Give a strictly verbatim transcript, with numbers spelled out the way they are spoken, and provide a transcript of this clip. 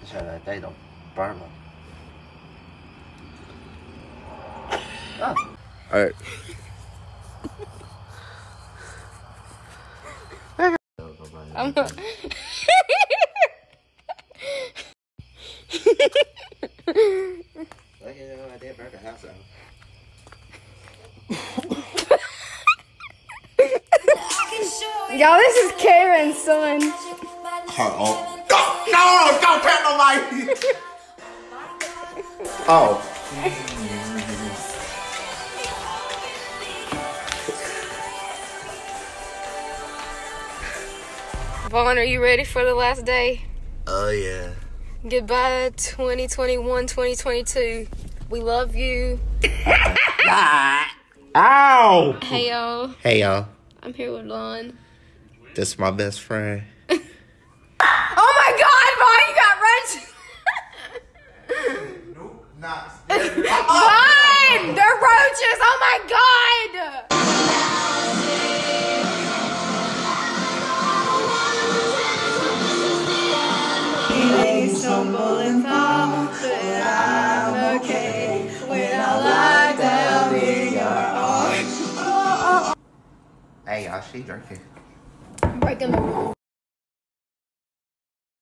下来带到班嘛。啊！哎。 I'm not. Y'all, this is Karen's son. Hold on. Go! No! Don't pat nobody! Oh. Vaughn, are you ready for the last day? Oh, yeah. Goodbye, twenty twenty-one, twenty twenty-two. We love you. Ow! Hey, y'all. Hey, y'all. I'm here with Vaughn. This is my best friend. Oh, my God, Vaughn, you got roaches. Nope, not. Vaughn, they're roaches. Oh, my God. Stumble and fall, but I'm okay when I lie down in your arms. Hey, y'all, she drinking. Breaking the rules.